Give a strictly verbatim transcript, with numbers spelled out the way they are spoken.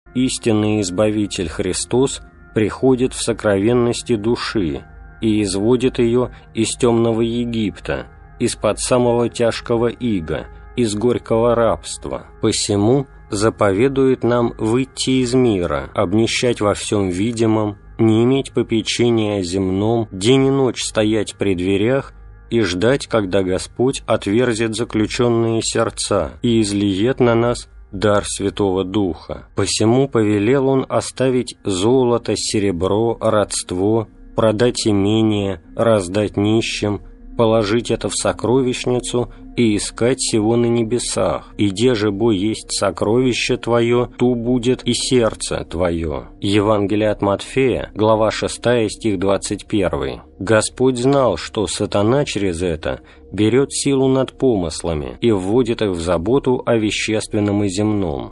истинный Избавитель Христос приходит в сокровенности души и изводит ее из темного Египта, из-под самого тяжкого ига, из горького рабства. Посему заповедует нам выйти из мира, обнищать во всем видимом, не иметь попечения о земном, день и ночь стоять при дверях и ждать, когда Господь отверзет заключенные сердца и излиет на нас дар Святого Духа. Посему повелел Он оставить золото, серебро, родство, продать имение, раздать нищим, положить это в сокровищницу и искать сего на небесах. И где же бо есть сокровище твое, ту будет и сердце твое». Евангелие от Матфея, глава шестая, стих двадцать первый. Господь знал, что сатана через это берет силу над помыслами и вводит их в заботу о вещественном и земном.